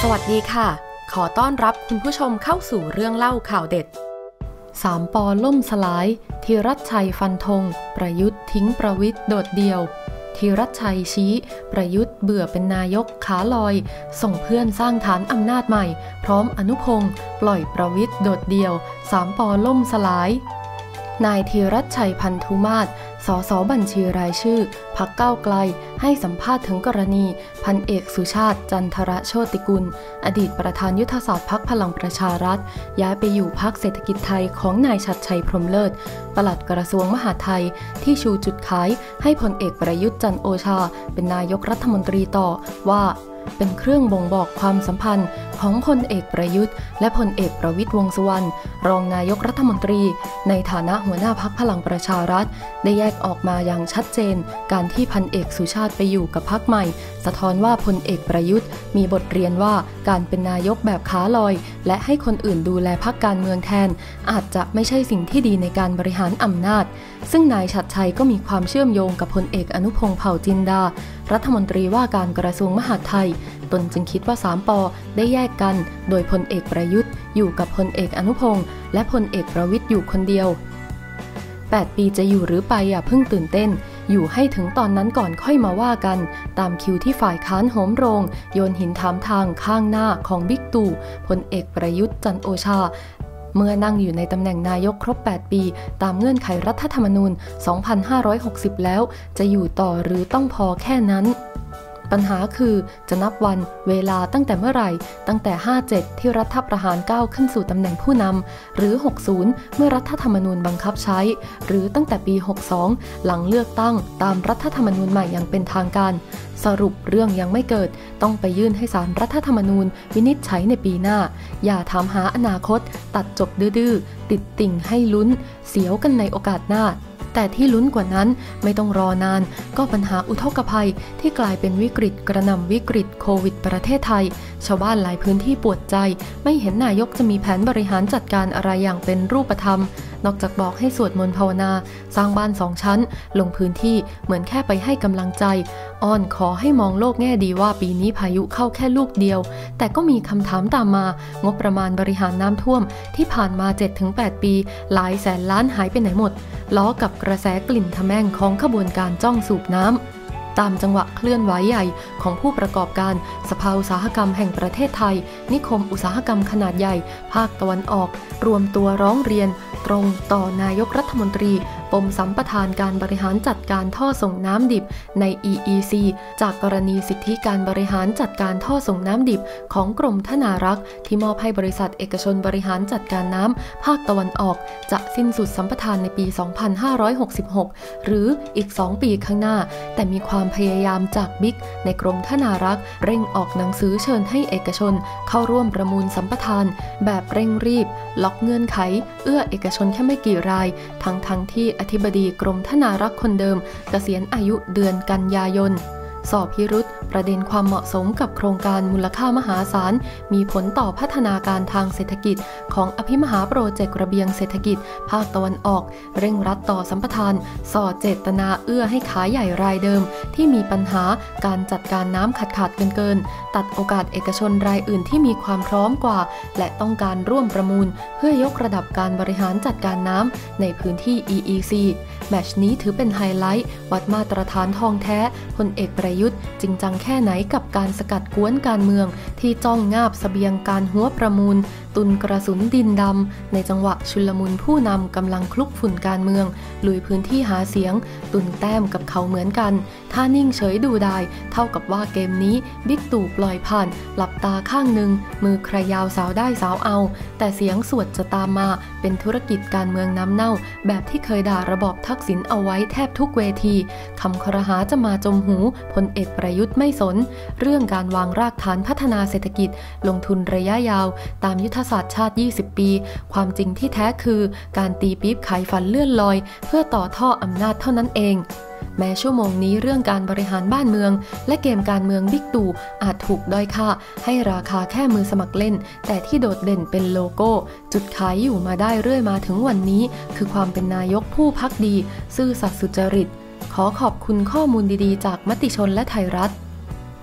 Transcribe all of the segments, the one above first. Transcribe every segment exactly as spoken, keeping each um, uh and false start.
วัสดีค่ะขอต้อนรับคุณผู้ชมเข้าสู่เรื่องเล่าข่าวเด็ดสามปอล่มสลายธีรัชชัยฟันธงประยุทธ์ทิ้งประวิตรโดดเดี่ยวธีรัชชัยชี้ประยุทธ์เบื่อเป็นนายกขาลอยส่งเพื่อนสร้างฐานอำนาจใหม่พร้อมอนุพงศ์ปล่อยประวิตรโดดเดี่ยวสามปอล่มสลายนายธีรัชชัยพันธุมาศสสบัญชีรายชื่อพรรคก้าวไกลให้สัมภาษณ์ถึงกรณีพันเอกสุชาติจันทรโชติกุลอดีตประธานยุทธศาสตร์พรรคพลังประชารัฐย้ายไปอยู่พรรคเศรษฐกิจไทยของนายชัดชัยพรหมเลิศปลัดกระทรวงมหาดไทยที่ชูจุดขายให้พลเอกประยุทธ์จันทร์โอชาเป็นนายกรัฐมนตรีต่อว่าเป็นเครื่องบ่งบอกความสัมพันธ์ของพลเอกประยุทธ์และพลเอกประวิตรวงษ์สุวรรณรองนายกรัฐมนตรีในฐานะหัวหน้าพรรคพลังประชารัฐได้แยกออกมาอย่างชัดเจนการที่พันเอกสุชาติไปอยู่กับพรรคใหม่สะท้อนว่าพลเอกประยุทธ์มีบทเรียนว่าการเป็นนายกแบบขาลอยและให้คนอื่นดูแลพรรคการเมืองแทนอาจจะไม่ใช่สิ่งที่ดีในการบริหารอำนาจซึ่งนายชัดชัยก็มีความเชื่อมโยงกับพลเอกอนุพงษ์เผ่าจินดารัฐมนตรีว่าการกระทรวงมหาดไทยตนจึงคิดว่าสามปอได้แยกกันโดยพลเอกประยุทธ์อยู่กับพลเอกอนุพงศ์และพลเอกประวิตรอยู่คนเดียวแปดปีจะอยู่หรือไปอย่าเพิ่งตื่นเต้นอยู่ให้ถึงตอนนั้นก่อนค่อยมาว่ากันตามคิวที่ฝ่ายค้านโหมโรงโยนหินถามทางข้างหน้าของบิ๊กตู่พลเอกประยุทธ์จันทร์โอชาเมื่อนั่งอยู่ในตำแหน่งนายกครบแปดปีตามเงื่อนไขรัฐธรรมนูญสองพันห้าร้อยหกสิบแล้วจะอยู่ต่อหรือต้องพอแค่นั้นปัญหาคือจะนับวันเวลาตั้งแต่เมื่อไหร่ตั้งแต่ห้าเจ็ดที่รัฐประหารก้าวขึ้นสู่ตำแหน่งผู้นำหรือหกสิบเมื่อรัฐธรรมนูญบังคับใช้หรือตั้งแต่ปีหกสิบสองหลังเลือกตั้งตามรัฐธรรมนูญใหม่อย่างเป็นทางการสรุปเรื่องยังไม่เกิดต้องไปยื่นให้ศาลรัฐธรรมนูญวินิจฉัยในปีหน้าอย่าถามหาอนาคตตัดจบดื้อๆติดติ่งให้ลุ้นเสียวกันในโอกาสหน้าแต่ที่ลุ้นกว่านั้นไม่ต้องรอนานก็ปัญหาอุทกภัยที่กลายเป็นวิกฤตกระหน่ำวิกฤตโควิดประเทศไทยชาวบ้านหลายพื้นที่ปวดใจไม่เห็นนายกจะมีแผนบริหารจัดการอะไรอย่างเป็นรูปธรรมนอกจากบอกให้สวดมนต์ภาวนาสร้างบ้านสองชั้นลงพื้นที่เหมือนแค่ไปให้กำลังใจอ้อนขอให้มองโลกแง่ดีว่าปีนี้พายุเข้าแค่ลูกเดียวแต่ก็มีคำถามตามมางบประมาณบริหารน้ำท่วมที่ผ่านมา เจ็ดถึงแปด ปีหลายแสนล้านหายไปไหนหมดล้อกับกระแสกลิ่นทะแม่งของขบวนการจ้องสูบน้ำตามจังหวะเคลื่อนไหวใหญ่ของผู้ประกอบการสภาอุตสาหกรรมแห่งประเทศไทยนิคมอุตสาหกรรมขนาดใหญ่ภาคตะวันออกรวมตัวร้องเรียนตรงต่อนายกรัฐมนตรีปมสัมปทานการบริหารจัดการท่อส่งน้ำดิบใน อี อี ซี จากกรณีสิทธิการบริหารจัดการท่อส่งน้ำดิบของกรมธนารักษ์ที่มอบให้บริษัทเอกชนบริหารจัดการน้ำภาคตะวันออกจะสิ้นสุดสัมปทานในปี สองพันห้าร้อยหกสิบหก หรืออีกสองปีข้างหน้าแต่มีความพยายามจากบิ๊กในกรมธนารักษ์เร่งออกหนังสือเชิญให้เอกชนเข้าร่วมประมูลสัมปทานแบบเร่งรีบล็อกเงื่อนไขเอื้อเอกชนแค่ไม่กี่รายทั้งทั้งที่อธิบดีกรมธนารักษ์คนเดิมเกษียณอายุเดือนกันยายนสอบพิรุธประเด็นความเหมาะสมกับโครงการมูลค่ามหาศาลมีผลต่อพัฒนาการทางเศรษฐกิจของอภิมหาโปรเจกต์ระเบียงเศรษฐกิจภาคตะวันออกเร่งรัดต่อสัมปทานสอดเจตนาเอื้อให้ขายใหญ่รายเดิมที่มีปัญหาการจัดการน้ำขาดขาดเกินเกินตัดโอกาสเอกชนรายอื่นที่มีความพร้อมกว่าและต้องการร่วมประมูลเพื่อยกระดับการบริหารจัดการน้ำในพื้นที่ อี อี ซี แมตช์นี้ถือเป็นไฮไลท์วัดมาตรฐานทองแท้พลเอกประยุทธ์จริงจังแค่ไหนกับการสกัดกวนการเมืองที่จ้องงาบเสบียงการหัวประมูลตุนกระสุนดินดำในจังหวะชุลมุนผู้นำกำลังคลุกฝุ่นการเมืองลุยพื้นที่หาเสียงตุนแต้มกับเขาเหมือนกันถ้านิ่งเฉยดูได้เท่ากับว่าเกมนี้บิ๊กตู่ปล่อยผ่านหลับตาข้างหนึ่งมือใครยาวสาวได้สาวเอาแต่เสียงสวดจะตามมาเป็นธุรกิจการเมืองน้ำเน่าแบบที่เคยด่าระบอบทักษิณเอาไว้แทบทุกเวทีคำครหาจะมาจมหูพลเอกประยุทธ์ไม่สนเรื่องการวางรากฐานพัฒนาเศรษฐกิจลงทุนระยะยาวตามยุทธศาสตร์ชาติยี่สิบปีความจริงที่แท้คือการตีปี๊บขายฝันเลื่อนลอยเพื่อต่อท่ออำนาจเท่านั้นเองแม้ชั่วโมงนี้เรื่องการบริหารบ้านเมืองและเกมการเมืองบิ๊กตู่อาจถูกด้อยค่าให้ราคาแค่มือสมัครเล่นแต่ที่โดดเด่นเป็นโลโก้จุดขายอยู่มาได้เรื่อยมาถึงวันนี้คือความเป็นนายกผู้ภักดีซื่อสัตย์สุจริตขอขอบคุณข้อมูลดีๆจากมติชนและไทยรัฐ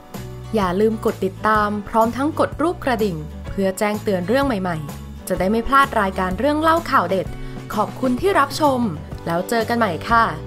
อย่าลืมกดติดตามพร้อมทั้งกดรูปกระดิ่งเพื่อแจ้งเตือนเรื่องใหม่ๆจะได้ไม่พลาดรายการเรื่องเล่าข่าวเด็ดขอบคุณที่รับชมแล้วเจอกันใหม่ค่ะ